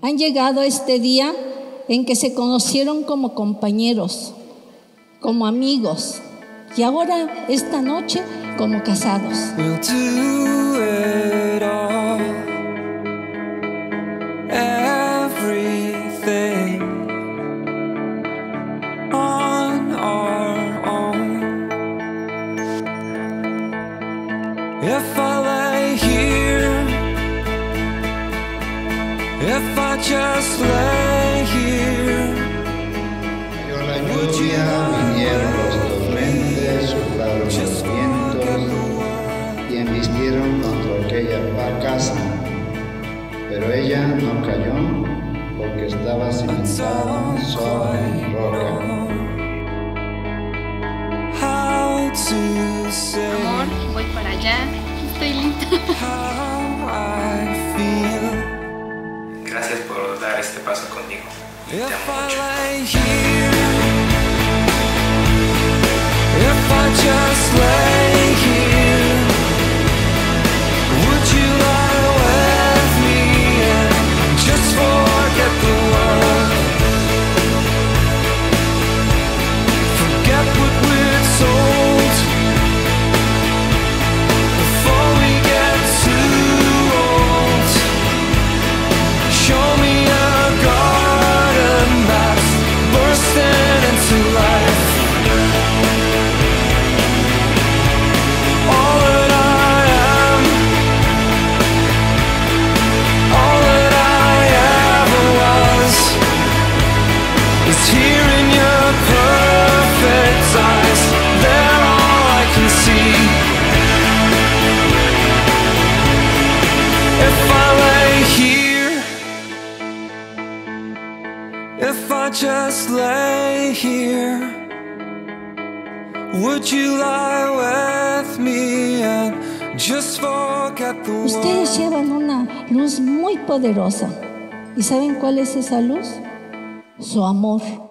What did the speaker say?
han llegado a este día en que se conocieron como compañeros, como amigos, y ahora esta noche como casados. We'll do it all, everything on our own. If I lay here, if I just lay here, cayó la lluvia, vinieron los torrentes, soplaron los vientos y embistieron contra aquella casa, pero ella no cayó porque estaba cimentada sobre roca. how to say Amor, voy para allá. Estoy lista. how I feel. Gracias por dar este paso conmigo. Te If amo I mucho. lay here, if I just lay here, would you lie with me and just forget the world? Forget what we're told before we get too old. Show me a garden that's bursting into life. All that I am, all that I ever was, is here in your perfect eyes. They're all I can see. If I lay here, if I just lay here, would you lie with me and just forget the world? Ustedes llevan una luz muy poderosa. ¿Y saben cuál es esa luz? Su amor.